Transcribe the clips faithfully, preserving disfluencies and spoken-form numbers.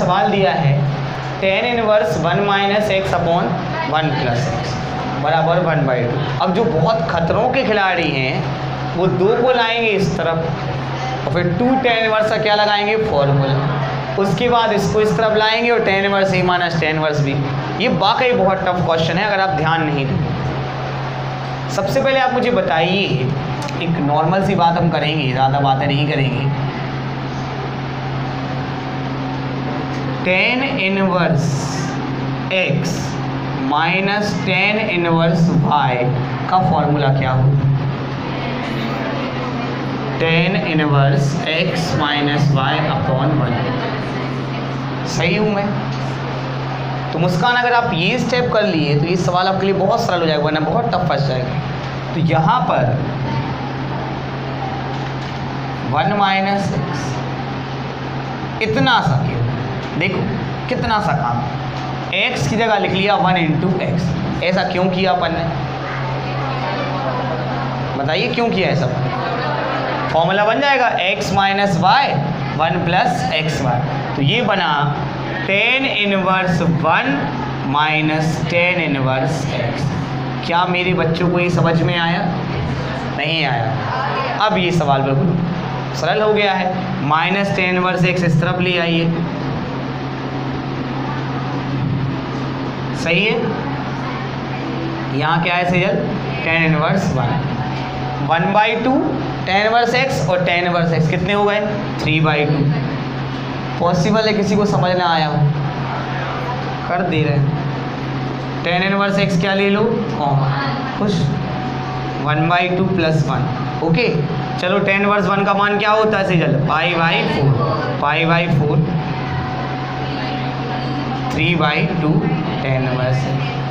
सवाल दिया है tan inverse one minus x upon one plus x बराबर वन बाई टू। अब जो बहुत खतरों के खिलाड़ी हैं वो दो को लाएंगे इस तरफ और फिर टू टेन इनवर्स का क्या लगाएंगे फॉर्मूला, उसके बाद इसको इस तरफ लाएंगे और tan inverse a minus tan inverse b. ये वाकई बहुत टफ क्वेश्चन है अगर आप ध्यान नहीं दें। सबसे पहले आप मुझे बताइए, एक नॉर्मल सी बात हम करेंगे, ज़्यादा बातें नहीं करेंगे। Tan inverse x minus tan inverse y का फॉर्मूला क्या होगा? Tan inverse x minus y upon one. सही हूँ मैं? तो मुस्कान अगर आप ये स्टेप कर लिए तो ये सवाल आपके लिए बहुत सरल हो जाएगा, वरना बहुत टफ फंस जाएगा। तो यहाँ पर वन माइनस एक्स इतना सा क्यों, देखो कितना सा काम, x की जगह लिख लिया वन इंटू एक्स। ऐसा क्यों किया अपन ने? बताइए क्यों किया ऐसा? फॉर्मूला बन जाएगा x minus y one plus x y. तो ये बना tan inverse one minus tan inverse x. क्या मेरे बच्चों को ये समझ में आया? नहीं आया। अब ये सवाल बिल्कुल सरल हो गया है। माइनस टेन इनवर्स एक्स इस तरफ ले आइए, सही है। यहाँ क्या है serial? Tan inverse one one by two tan inverse x और टेन इनवर्स एक्स कितने हो गए? Three by to. पॉसिबल है किसी को समझ ना आया हो? कर दे रहे हैं। टेन इनवर्स एक्स क्या ले लो? कॉमन। खुश? One by two plus one. Okay, चलो टेन इनवर्स वन का मान क्या होता है serial? Pi by four. Pi by four three by two tan inverse.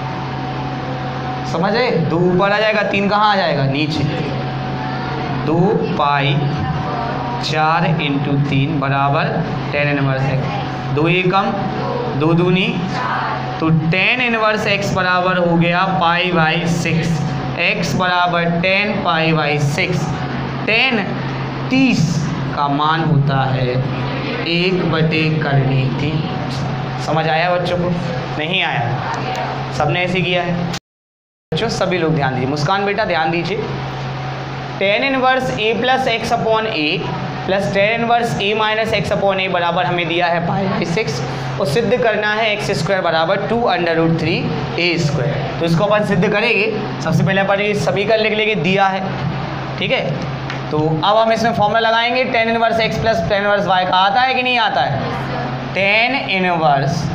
समझ आए? दो ऊपर आ जाएगा, तीन कहाँ आ जाएगा? नीचे। दो पाई चार इंटू तीन बराबर टेन इनवर्स एक्स। दो एकम दो दूनी, तो टेन इनवर्स एक्स बराबर हो गया पाई बाई सिक्स। एक्स बराबर tan pi by six. Tan तीस का मान होता है एक बटे करनी थी। समझ आया बच्चों को? नहीं आया? सबने ऐसे किया है बच्चों? सभी लोग ध्यान दीजिए। मुस्कान बेटा ध्यान दीजिए। Tan inverse a plus x upon a plus tan inverse a minus x upon a बराबर हमें दिया है पाई बाई सिक्स और सिद्ध करना है एक्स स्क्वायर बराबर two under root three a square. तो इसको अपन सिद्ध करेंगे। सबसे पहले अपन ये सभी कर लिख लेंगे, दिया है, ठीक है। तो अब हम इसमें फॉर्मूला लगाएंगे। Tan inverse x plus tan inverse y का आता है कि नहीं आता है? Tan inverse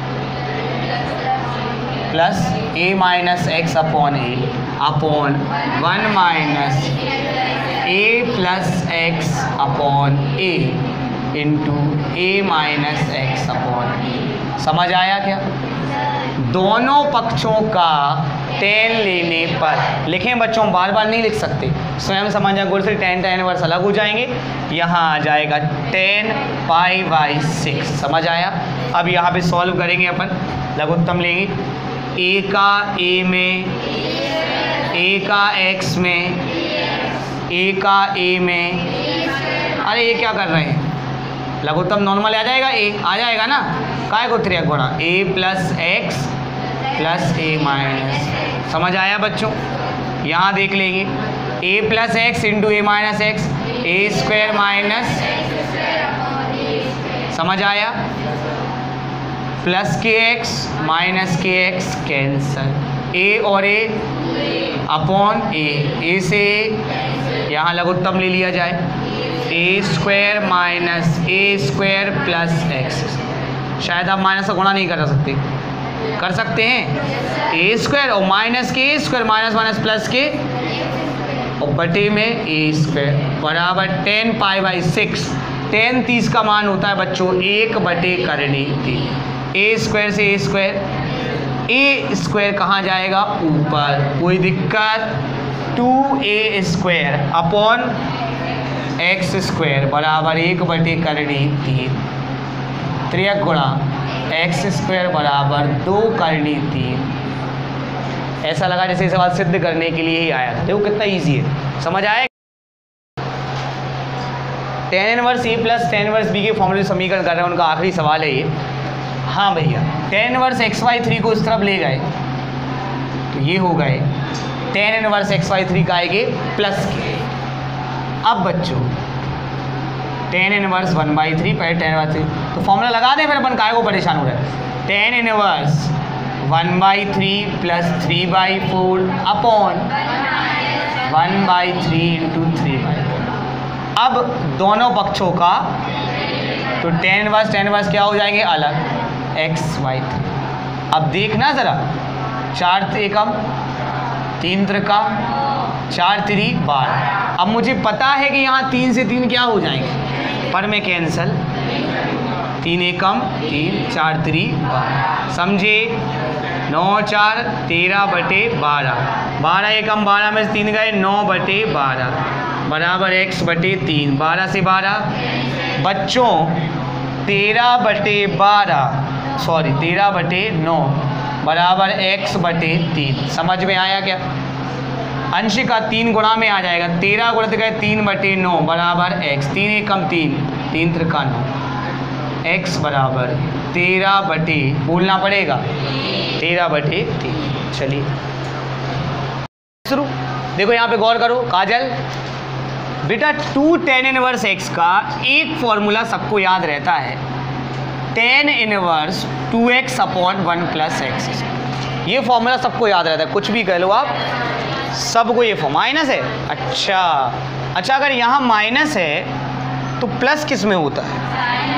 plus a minus x upon a upon one minus a plus x upon a into a minus x upon a. समझ आया क्या? दोनों पक्षों का टेन लेने पर लिखें बच्चों, बार बार नहीं लिख सकते, स्वयं समझ जाए। गुण से टेन टेन इनवर्स अलग हो जाएंगे। यहाँ आ जाएगा टेन पाई बाई सिक्स। समझ आया? अब यहाँ पे सॉल्व करेंगे अपन, लघुत्तम लेंगे। ए का ए में, ए का एक्स में, ए का ए में। अरे ये क्या कर रहे हैं? लघुत्तम नॉर्मल आ जाएगा, ए आ जाएगा ना, काय को त्रिया गुणा a plus x plus a minus. समझ आया बच्चों? यहाँ देख लेंगे a plus x into a minus x, a square minus, समझ आया, प्लस के एक्स माइनस के एक्स कैंसल, ए और ए अपॉन ए, ए से यहाँ लघुत्तम ले लिया जाए, a square minus a square plus x. शायद आप माइनस का गुणा नहीं कर सकते, कर सकते हैं। ए स्क्वायर और माइनस के a square, minus minus plus के और बटे में ए स्क्वायर बराबर tan pi by six. Tan तीस का मान होता है बच्चों एक बटे करनी थी। ए स्क्वायर से ए स्क्वायर, ए स्क्वायर कहाँ जाएगा? ऊपर, कोई दिक्कत? Two a square upon x square बराबर एक बटे करनी तीन, त्रियक गुणा एक्स स्क्वायर बराबर दो करनी तीन। ऐसा लगा जैसे सवाल सिद्ध करने के लिए ही आया था। देखो कितना इजी है, समझ आए? Tan inverse a plus tan inverse b के फॉर्मूले समीकरण कर रहे हैं, उनका आखिरी सवाल है ये। हाँ भैया, tan inverse x y three को इस तरफ ले गए तो ये हो गए tan inverse x y three का आएंगे प्लस के। अब बच्चों tan inverse one by three पहले टेन इनवर्स थ्री, तो फॉर्मूला लगा दें फिर अपन काय को परेशान हो रहा है। Tan inverse one by three plus three by four upon one by three into three by four. अब दोनों पक्षों का तो टेन इनवर्स टेन इनवर्स क्या हो जाएंगे अलग, एक्स वाई थ्री। अब देखना ज़रा, चार एकम तीन त्रिकम चार तिरी बारह। अब मुझे पता है कि यहाँ तीन से तीन क्या हो जाएंगे, पर में कैंसल, तीन एकम तीन चार तिरी बारह, समझे। नौ चार तेरह बटे बारह, बारह एकम बारह में से तीन गए, नौ बटे बारह बराबर एक्स बटे तीन। बारह से बारह बच्चों तेरह बटे बारह सॉरी तेरह बटे नौ बराबर एक्स बटे तीन। समझ में आया क्या? अंश का तीन गुणा में आ जाएगा, तेरह गुणित गए तीन बटे नौ बराबर एक्स, तीन एकम तीन तीन त्रिका नौ, एक्स बराबर तेरह बटे बोलना पड़ेगा तेरह बटे तीन। चलिए शुरू। देखो यहाँ पे गौर करो काजल बेटा, टू टेन इनवर्स एक्स का एक फॉर्मूला सबको याद रहता है, tan inverse two x upon one plus x. ये फॉर्मूला सबको याद रहता है, कुछ भी कह लो आप, सबको ये फॉर्म माइनस है। अच्छा अच्छा अगर यहाँ माइनस है तो प्लस किस में होता है?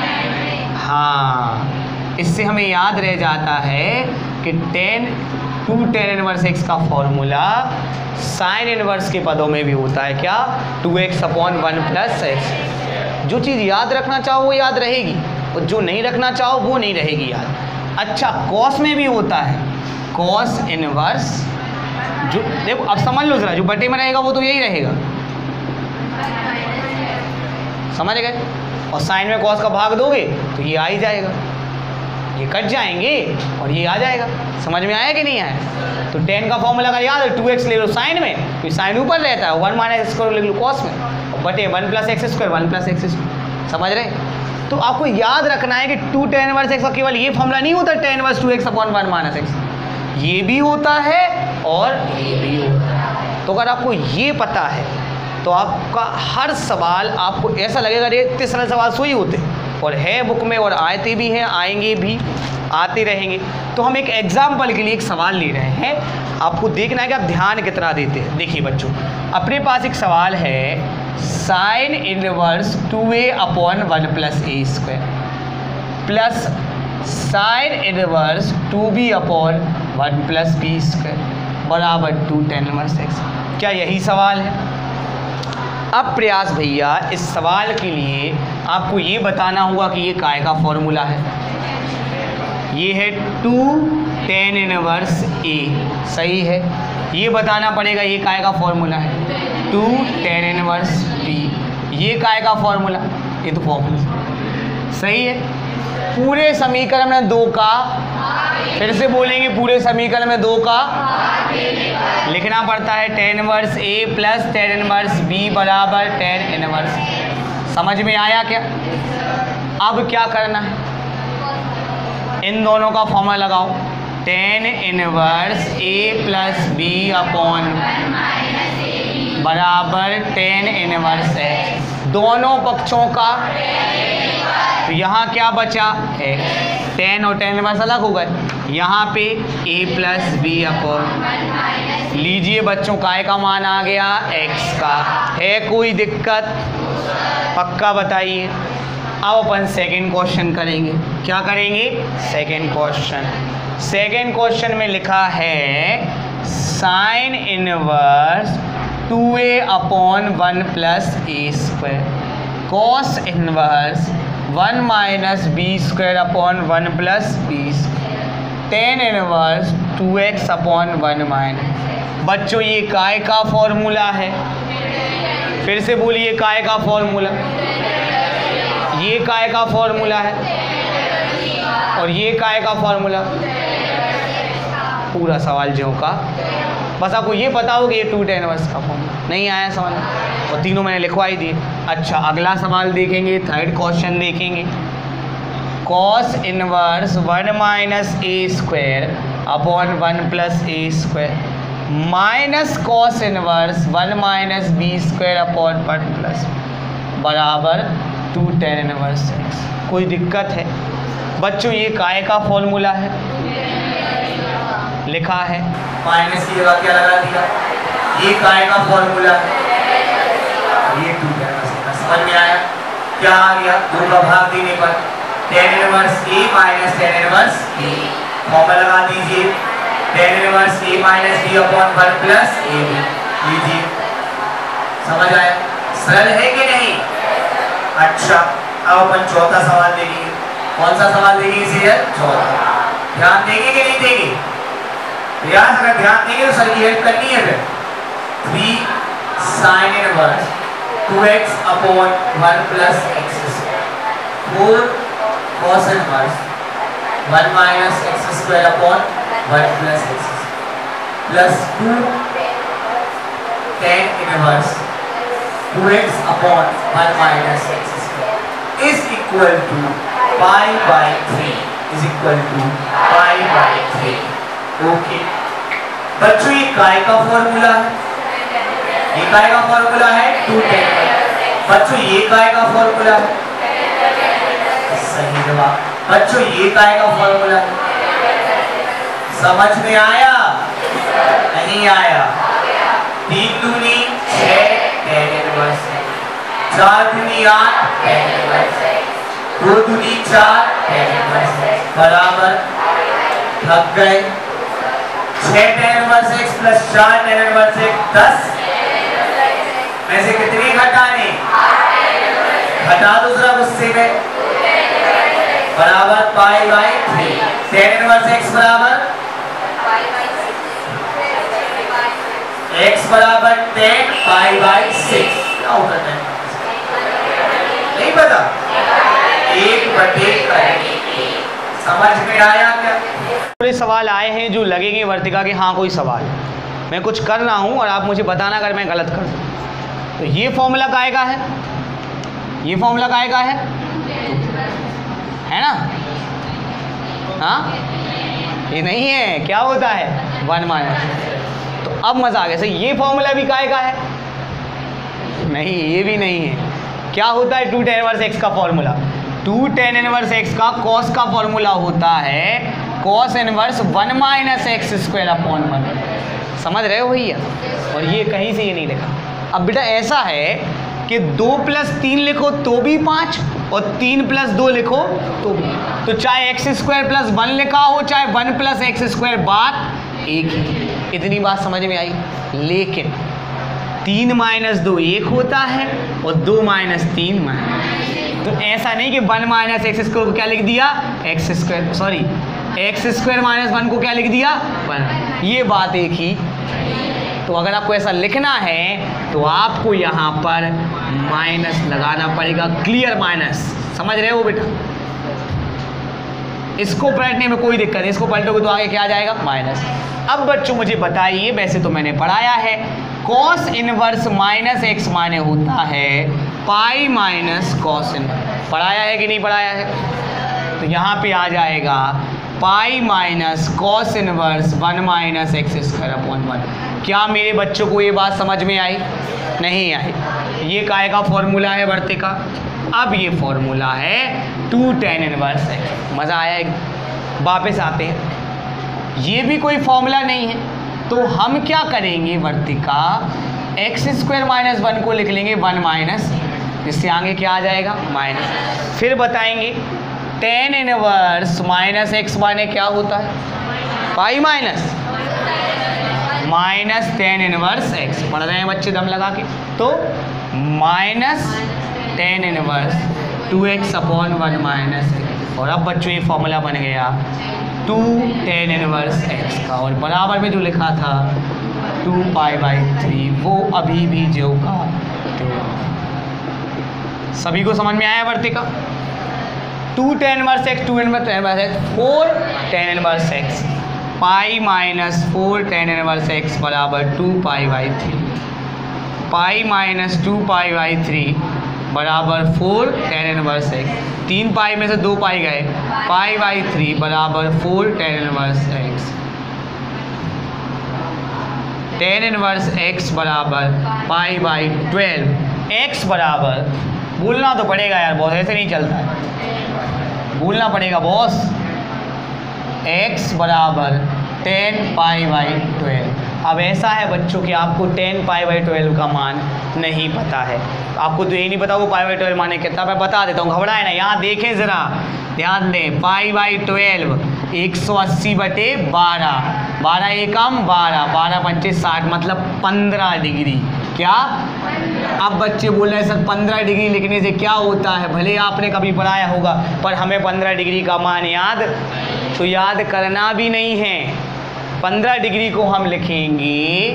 हाँ, इससे हमें याद रह जाता है कि tan two tan inverse x का फॉर्मूला साइन इनवर्स के पदों में भी होता है। क्या? Two x upon one plus x. जो चीज़ याद रखना चाहो वो याद रहेगी, और जो नहीं रखना चाहो वो नहीं रहेगी याद। अच्छा कॉस में भी होता है, कॉस इनवर्स, जो देखो अब समझ लो ज़रा, जो बटे में रहेगा वो तो यही रहेगा, समझ गए। और साइन में कॉस का भाग दोगे तो ये आ ही जाएगा, ये कट जाएंगे और ये आ जाएगा। समझ में आया कि नहीं आया? तो टेन का फॉर्मूला अगर याद है, टू एक्स ले लो साइन में तो साइन ऊपर रहता है, वन माइनस स्क्वायर ले लो कॉस में, और बटे one plus x square one plus x square. समझ रहे? तो आपको याद रखना है कि टू टेन इनवर्स एक्स का केवल ये फॉर्मूला नहीं होता tan inverse two x upon one minus x, ये भी होता है और ये भी होता है। तो अगर आपको ये पता है तो आपका हर सवाल आपको ऐसा लगेगा ये इतने सरल सवाल सो ही होते, और है बुक में और आते भी हैं, आएंगे भी, आते रहेंगे। तो हम एक एग्जाम्पल के लिए एक सवाल ले रहे हैं, आपको देखना है कि आप ध्यान कितना देते हैं। देखिए बच्चों, अपने पास एक सवाल है, sine inverse two a upon one plus a square plus sine inverse two b upon one plus b square बराबर टू टेन इनवर्स एक्स। क्या यही सवाल है? अब प्रयास भैया इस सवाल के लिए आपको ये बताना होगा कि ये काय का फॉर्मूला है। ये है टू टेन इनवर्स ए, सही है। ये बताना पड़ेगा ये काय का फॉर्मूला है, टू टेन इनवर्स बी, ये काय का फॉर्मूला, ये तो फॉर्मूला सही है। पूरे समीकरण में दो का, फिर से बोलेंगे पूरे समीकरण में दो का लिखना पड़ता है, tan inverse a plus tan inverse b बराबर टेन इनवर्स। समझ में आया क्या? अब क्या करना है, इन दोनों का फॉर्मूला लगाओ, tan inverse a plus b upon बराबर टेन इनवर्स है, दोनों पक्षों का। तो यहाँ क्या बचा? एक्स, टेन और टेन इनवर्स अलग हो गए, यहाँ पे ए प्लस बी अपॉन, लीजिए बच्चों काय का मान आ गया एक्स का। है कोई दिक्कत? पक्का बताइए। अब अपन सेकेंड क्वेश्चन करेंगे। क्या करेंगे? Second question. सेकेंड क्वेश्चन में लिखा है sine inverse two a upon one plus a square cos inverse one minus b square upon one plus b tan inverse two x upon one minus. बच्चों ये काय का फॉर्मूला है, फिर से बोलिए काय का फॉर्मूला, ये काय का फॉर्मूला है और ये काय का फॉर्मूला। पूरा सवाल जो का, बस आपको ये पता हो कि ये टू टेन इनवर्स का फॉर्मूला नहीं आया समझ में, और तीनों मैंने लिखवा ही दिए। अच्छा अगला सवाल देखेंगे, थर्ड क्वेश्चन देखेंगे। Cos inverse one minus a square upon one plus a square minus cos inverse one minus b square upon one plus बराबर टू टेन इनवर्स एक्स। कोई दिक्कत है बच्चों? ये काय का फॉर्मूला है, लिखा है माइनस की जगह क्या लगा दिया, ये काय का फॉर्मूला है, ये टू टेन इनवर्स। समझ में आया? क्या आ गया? दो का भाग देने पर tan inverse a minus tan inverse b, formula लगा दीजिए tan inverse a minus b upon one plus a b. लीजिए, समझ आया? सरल है कि नहीं? अच्छा अब अपन चौथा सवाल देखेंगे। कौन सा सवाल देखेंगे इसे? चौथा। ध्यान देंगे कि नहीं देंगे? यार अगर ध्यान देंगे तो सर की हेल्प करनी है। फिर three sine inverse two x upon one plus x, four cos inverse one minus x square upon one plus x plus two tan inverse two x upon one minus x square is equal to pi by three is equal to pi by three. Okay बच्चों, ये काय का formula है, ये काय का formula है two ten. बच्चों ये काय का फॉर्मूला है, सही जवाब। बच्चों ये काय का फॉर्मूला है, समझ में आया? नहीं आया? तीन दूनी छह टेन इनवर्स है, चार दूनी आठ टेन इनवर्स है, दो दूनी चार टेन इनवर्स है बराबर, थक गए। छह टेन इनवर्स एक्स प्लस चार टेन इनवर्स एक्स दस में से कितनी घटाने? घटा दूसरा गुस्से में बराबर pi by three. Tan inverse x बराबर एक्स बराबर टेन पाई बाई सिक्स। क्या होता है? नहीं पता? एक बटे समझ में आया क्या? पूरे सवाल आए हैं जो लगेंगे वर्तिका के हाँ कोई सवाल मैं कुछ कर रहा हूँ और आप मुझे बताना अगर मैं गलत कर दूँ। तो ये फॉर्मूला काय का है, ये फॉर्मूला काय का है, है ना? हाँ ये नहीं है, क्या होता है वन माइनस। तो अब मजा आ गया। सही, ये फॉर्मूला भी काय का है? नहीं, ये भी नहीं है। क्या होता है टू टेन इनवर्स एक्स का formula? Two tan inverse x का कॉस का फॉर्मूला होता है cos inverse one minus x square upon one. समझ रहे हो भैया? और ये कहीं से ये नहीं लिखा। अब बेटा ऐसा है कि दो प्लस तीन लिखो तो भी पाँच और तीन प्लस दो लिखो तो भी, तो चाहे एक्स स्क्वायर प्लस वन लिखा हो चाहे वन प्लस एक्स स्क्वायर, बात एक ही। इतनी बात समझ में आई? लेकिन तीन माइनस दो एक होता है और दो माइनस तीन माइनस, तो ऐसा नहीं कि वन माइनस एक्स स्क्वायर को क्या लिख दिया x square, sorry x square minus one को क्या लिख दिया वन, ये बात एक ही। तो अगर आपको ऐसा लिखना है तो आपको यहाँ पर माइनस लगाना पड़ेगा, क्लियर माइनस। समझ रहे हो बेटा? इसको पलटने में कोई दिक्कत नहीं, इसको पलटोगे तो आगे क्या आ जाएगा माइनस। अब बच्चों मुझे बताइए, वैसे तो मैंने पढ़ाया है कॉस इनवर्स माइनस एक्स माने होता है पाई माइनस कॉस इनवर्स, पढ़ाया है कि नहीं पढ़ाया है? तो यहाँ पे आ जाएगा pi minus cos inverse one minus x square upon one. क्या मेरे बच्चों को ये बात समझ में आई? नहीं आई। ये काय का फॉर्मूला है वर्तिका? अब ये फॉर्मूला है टू टेन इनवर्स एक्स। मज़ा आया? एक वापस आते हैं, ये भी कोई फॉर्मूला नहीं है तो हम क्या करेंगे Vartika, x square minus one को लिख लेंगे वन माइनस, इससे आगे क्या आ जाएगा माइनस। फिर बताएंगे टेन इनवर्स माइनस एक्स माने क्या होता है pi minus minus tan inverse x. पढ़ रहे हैं बच्चे दम लगा के? तो minus tan inverse two x upon one minus x. और अब बच्चों ये फॉर्मूला बन गया टू टेन इनवर्स एक्स का, और बराबर में जो लिखा था टू पाई बाई थ्री वो अभी भी जो का तो। सभी को समझ में आया Vartika? Two tan inverse x, two inverse tan inverse x, four tan inverse x, pi minus four tan inverse x बराबर two pi by three. Pi minus two pi by three बराबर फोर टेन इनवर्स एक्स। तीन pi में से दो pi गए, pi by three बराबर four tan inverse x. Tan inverse x बराबर pi by twelve. X बराबर, भूलना तो पड़ेगा यार बॉस, ऐसे नहीं चलता है, भूलना पड़ेगा बॉस। एक्स बराबर टेन पाई बाई ट्वेल्व। अब ऐसा है बच्चों कि आपको टेन पाई बाई ट्वेल्व का मान नहीं पता है, आपको तो ये नहीं पता वो पाई बाई ट्वेल्व माने कितना, मैं बता देता हूँ, घबराए ना। यहाँ देखें ज़रा, ध्यान दें, पाई बाई ट्वेल्व एक सौ अस्सी बटे बारह, बारह एकम बारह, बारह पंचे साठ, मतलब पंद्रह डिग्री। क्या? अब बच्चे बोल रहे हैं सर पंद्रह डिग्री लिखने से क्या होता है, भले आपने कभी पढ़ाया होगा पर हमें पंद्रह डिग्री का मान याद तो याद करना भी नहीं है। पंद्रह डिग्री को हम लिखेंगे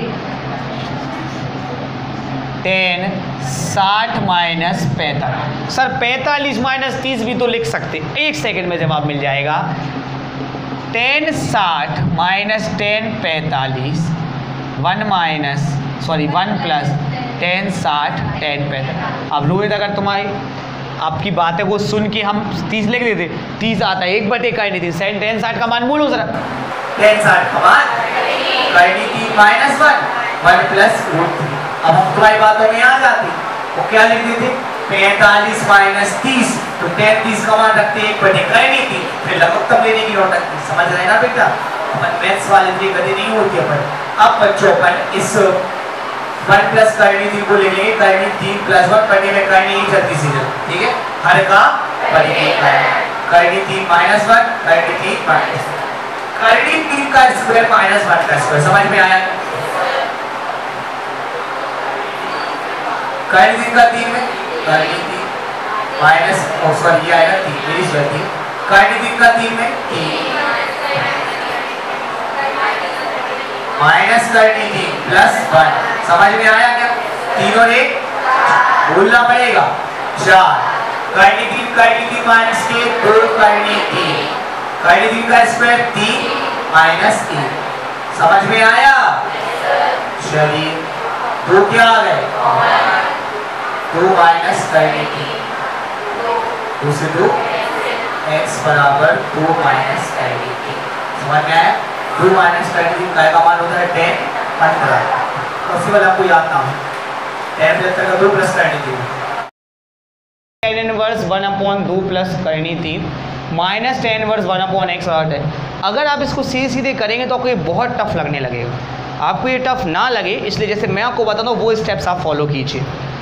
टेन साठ माइनस पैंतालीस। सर पैंतालीस माइनस तीस भी तो लिख सकते, एक सेकंड में जवाब मिल जाएगा। टेन साठ माइनस टेन पैंतालीस, one minus sorry one plus tan साठ टेन पैंतालीस। अब रोहित अगर तुम्हारी आपकी बातें को सुन के हम तीस लिख देते, तीस आता है एक बटे करनी थी, सेवन टेन साठ का मान बोलो जरा। टेन साठ का मान करनी थी minus one, one plus root three. अब हम तुम्हारी बातों में आ जाती, वो क्या लिख देते, पैंतालीस माइनस तीस, तो तैंतीस का मान रखते एक बटे करनी थी, फिर लघुत्तम लेने की नौटंकी थी। समझ रहे ना बेटा, अपन मैथ्स वाले लिए गति नहीं होती अपन। अब बच्चों अपन इस वन प्लस करनी थी को ले लेंगे, करनी तीन प्लस वन करने में करनी ही जल्दी से जल्दी, ठीक है, हर का परिमेय करनी तीन माइनस वन, करनी तीन माइनस करनी तीन का स्क्वायर माइनस वन का स्क्वायर। समझ में आया? करनी तीन का तीन में करनी तीन माइनस और सॉरी ये आएगा तीन, मेरी गलती, करनी तीन का तीन में तीन माइनस करनी तीन प्लस वन। समझ में आया क्या? तीन और एक बोलना पड़ेगा, चार, करनी तीन करनी तीन माइनस के दो करनी तीन, करनी तीन का स्क्वायर तीन माइनस तीन। समझ में आया? चलिए दो क्या आ गए, दो माइनस करनी तीन, दो से दो एक्स बराबर दो माइनस करनी तीन। समझ में आया? दो माइनस करनी तीन का मान होता है टेन पंद्रह, उसी वाला आपको याद ना हो, टेन प्लस का दो प्लस करनी तीन, टेन इनवर्स वन अपॉन दो प्लस करनी तीन minus tan inverse one upon x है। अगर आप इसको सीधे सीधे करेंगे तो आपको ये बहुत टफ लगने लगेगा, आपको ये टफ ना लगे इसलिए जैसे मैं आपको बताता हूँ वो स्टेप्स आप फॉलो कीजिए।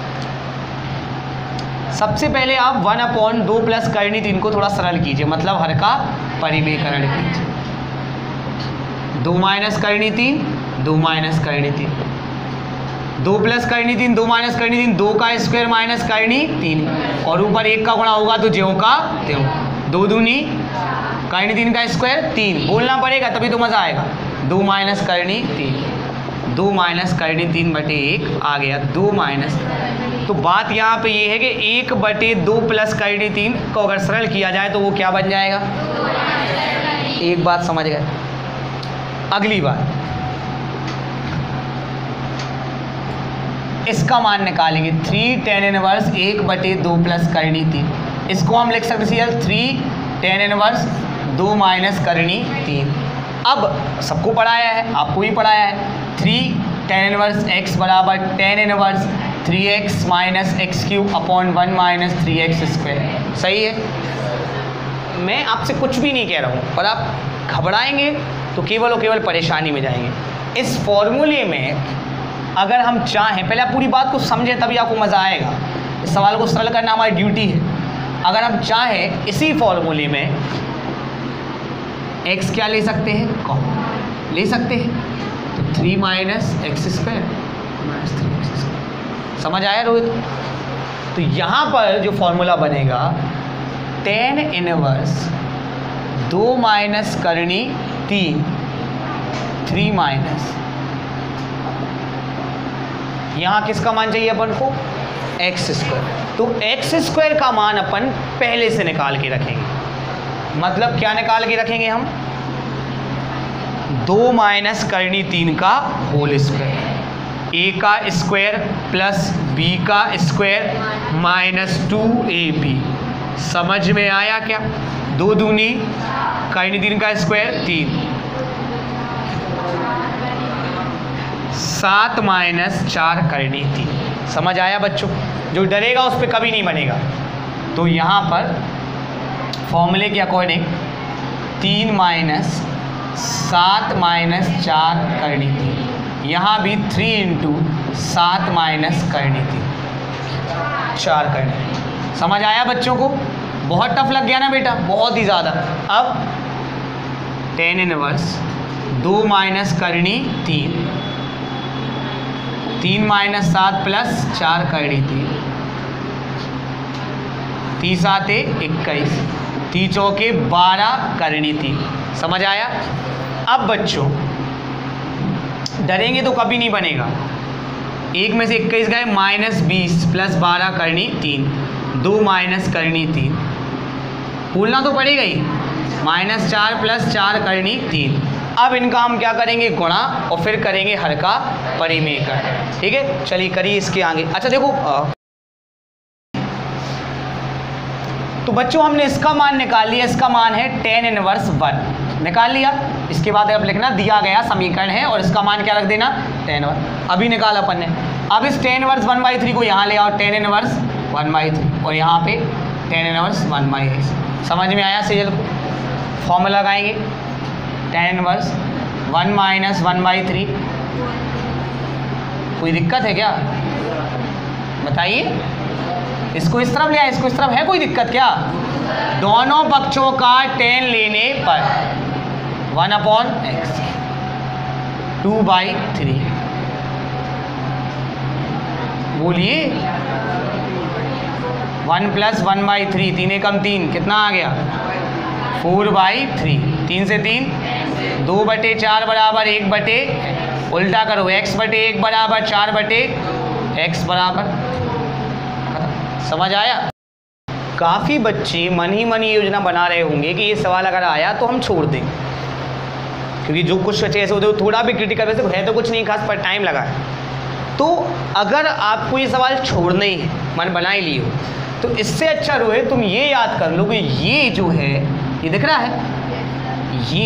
सबसे पहले आप वन अपॉन दो प्लस करनी तीन को थोड़ा सरल कीजिए, मतलब हर का परिमेयकरण कीजिए। दो माइनस करनी तीन, दो माइनस करनी तीन, दो प्लस करनी तीन, दो माइनस करनी तीन, दो का स्क्वायर माइनस करनी तीन, और ऊपर एक का गुणा होगा तो ज्यों का त्यों, दो दूनी करनी तीन का स्क्वायर तीन, बोलना पड़ेगा तभी तो मज़ा आएगा। दो माइनस करनी तीन, दो माइनस करनी तीन बटे एक आ गया, दो माइनस। तो बात यहाँ पे ये है कि एक बटे दो प्लस करनी तीन को अगर सरल किया जाए तो वो क्या बन जाएगा, एक बात समझ गए। अगली बात, इसका मान निकालेंगे थ्री टेन इनवर्स एक बटे दो प्लस करनी तीन, इसको हम लिख सकते हैं थ्री टेन इनवर्स दो माइनस करनी तीन। अब सबको पढ़ाया है, आपको भी पढ़ाया है, थ्री टेन इनवर्स एक्स बराबर tan inverse three x minus x cube upon one minus three x square. सही है, मैं आपसे कुछ भी नहीं कह रहा हूँ, पर आप घबराएंगे तो केवल और केवल परेशानी में जाएंगे। इस फॉर्मूले में अगर हम चाहें, पहले आप पूरी बात को समझें तभी आपको मज़ा आएगा, इस सवाल को सरल करना हमारी ड्यूटी है। अगर हम चाहें इसी फॉर्मूले में x क्या ले सकते हैं, कॉमन ले सकते हैं, तो three minus x square minus three x square. समझ आया रोहित? तो यहाँ पर जो फॉर्मूला बनेगा टेन इनवर्स दो माइनस करनी तीन थ्री माइनस, यहाँ किसका मान चाहिए अपन को, एक्स स्क्वायर। तो एक्स स्क्वायर का मान अपन पहले से निकाल के रखेंगे, मतलब क्या निकाल के रखेंगे हम, दो माइनस करनी तीन का होल स्क्वायर, ए का स्क्वायर प्लस बी का square minus two A B. समझ में आया क्या? दो दूनी करनी तीन का स्क्वायर तीन, सात माइनस चार करनी तीन। समझ आया बच्चों? जो डरेगा उस पर कभी नहीं बनेगा। तो यहाँ पर फॉर्मूले के अकॉर्डिंग तीन माइनस सात माइनस चार करनी थी, यहाँ भी थ्री इंटू सात माइनस करनी थी चार करनी। समझ आया बच्चों को? बहुत टफ लग गया ना बेटा? बहुत ही ज़्यादा। अब टेन इनवर्स दो माइनस करनी तीन, तीन माइनस सात प्लस चार करनी थी, तीस आते इक्कीस, ती चौके बारह करनी थी। समझ आया? अब बच्चों डरेंगे तो कभी नहीं बनेगा। एक में से इक्कीस गए, माइनस बीस प्लस बारह करनी तीन, दो माइनस करनी तीन, बोलना तो पड़ेगा ही, माइनस चार प्लस चार करनी तीन। अब इनका हम क्या करेंगे? गुणा, और फिर करेंगे हर का परिमेय कर। ठीक है, चलिए करिए इसके आगे। अच्छा देखो, आ, तो बच्चों हमने इसका मान निकाल लिया, इसका मान है टेन इनवर्स वन, निकाल लिया। इसके बाद अब लिखना दिया गया समीकरण है और इसका मान क्या रख देना? Tan inverse. अभी निकाला अपन ने। अब इस tan inverse one by three को यहाँ ले आओ, tan inverse one by three, और यहाँ पे tan inverse one by x. समझ में आया? सीरियल को फॉर्मूला लगाएंगे, tan inverse one minus one by three. कोई दिक्कत है क्या? बताइए। इसको इस तरफ ले आए, इसको इस तरफ, है कोई दिक्कत क्या? दोनों पक्षों का टेन लेने पर one upon x, two by three. बोलिए, one plus one by three, तीन एकम तीन, कितना आ गया? Four by three. तीन से तीन, दो बटे चार बराबर एक बटे, उल्टा करो, एक्स बटे एक बराबर चार बटे एक्स बराबर। समझ आया? काफ़ी बच्चे मन ही मन योजना बना रहे होंगे कि ये सवाल अगर आया तो हम छोड़ दें, क्योंकि जो कुछ बच्चे ऐसे होते हैं थोड़ा भी क्रिटिकल वैसे है तो कुछ नहीं खास, पर टाइम लगा है। तो अगर आपको ये सवाल छोड़ना ही है, मन बना ही लिए हो, तो इससे अच्छा रोए तुम ये याद कर लो कि ये जो है, ये दिख रहा है, ये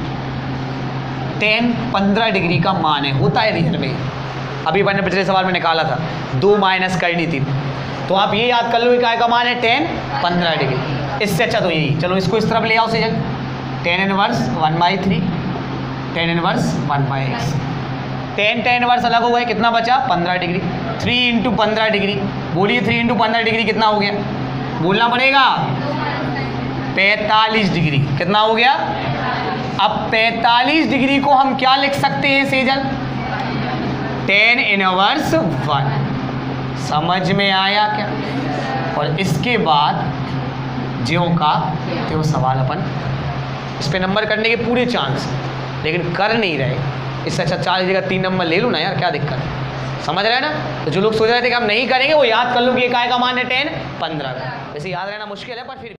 टेन पंद्रह डिग्री का मान है, होता है रियल में। अभी मैंने पिछले सवाल में निकाला था, दो माइनस करनी थी, तो आप ये याद कर लो कि क्या का मान है? टेन पंद्रह डिग्री। इससे अच्छा तो यही। चलो इसको इस तरफ ले आओ सीजन, tan inverse one by three, tan inverse one by x. Tan tan inverse अलग हो गए, कितना बचा? पंद्रह डिग्री। थ्री इंटू पंद्रह डिग्री, बोलिए थ्री इंटू पंद्रह डिग्री कितना हो गया? बोलना पड़ेगा, पैंतालीस डिग्री। कितना हो गया? अब पैंतालीस डिग्री को हम क्या लिख सकते हैं सेजल? Ten inverse one. समझ में आया क्या? और इसके बाद ज्यों का त्यों सवाल अपन इस पे नंबर करने के पूरे चांस, लेकिन कर नहीं रहे। इससे अच्छा चार जगह तीन नंबर ले लो ना यार, क्या दिक्कत है? समझ रहे हैं ना? तो जो लोग सोच रहे थे कि हम नहीं करेंगे, वो याद कर लो कि ये काय का मान है टेन पंद्रह। वैसे याद रहना मुश्किल है, पर फिर